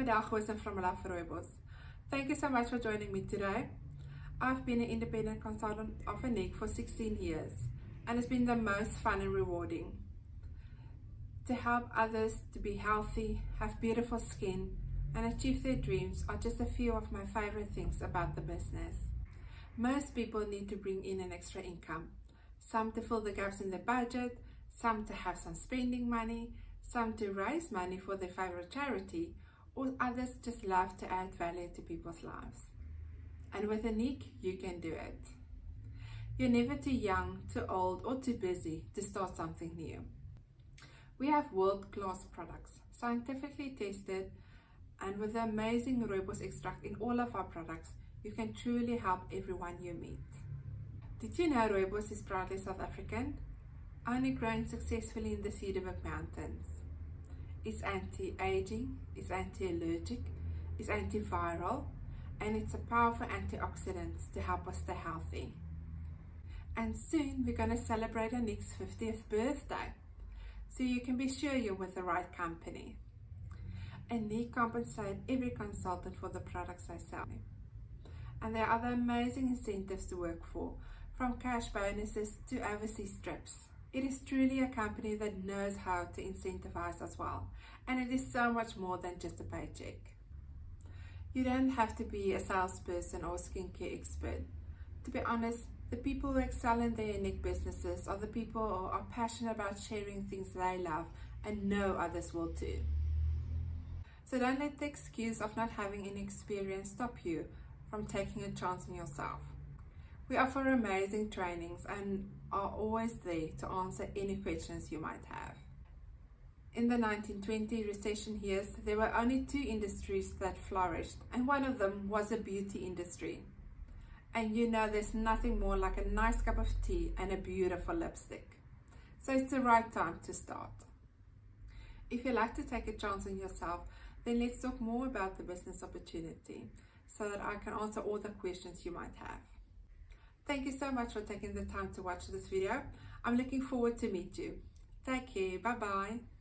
Adele Goosen from Love for Rooibos. Thank you so much for joining me today. I've been an independent consultant of Anique for 16 years and it's been the most fun and rewarding. To help others to be healthy, have beautiful skin and achieve their dreams are just a few of my favorite things about the business. Most people need to bring in an extra income, some to fill the gaps in their budget, some to have some spending money, some to raise money for their favorite charity, or others just love to add value to people's lives. And with Anique, you can do it. You're never too young, too old, or too busy to start something new. We have world-class products, scientifically tested, and with the amazing rooibos extract in all of our products, you can truly help everyone you meet. Did you know rooibos is proudly South African? Only grown successfully in the Cederberg Mountains. It's anti-aging, it's anti-allergic, it's antiviral, and it's a powerful antioxidant to help us stay healthy. And soon we're going to celebrate Anique's 50th birthday, so you can be sure you're with the right company. Anique compensates every consultant for the products they sell. And there are other amazing incentives to work for, from cash bonuses to overseas trips. It is truly a company that knows how to incentivize as well, and it is so much more than just a paycheck. You don't have to be a salesperson or a skincare expert. To be honest, the people who excel in their unique businesses are the people who are passionate about sharing things they love and know others will too. So don't let the excuse of not having any experience stop you from taking a chance on yourself. We offer amazing trainings and are always there to answer any questions you might have. In the 1920 recession years, there were only two industries that flourished, and one of them was the beauty industry. And you know there's nothing more like a nice cup of tea and a beautiful lipstick. So it's the right time to start. If you'd like to take a chance on yourself, then let's talk more about the business opportunity so that I can answer all the questions you might have. Thank you so much for taking the time to watch this video. I'm looking forward to meet you. Take care. Bye bye.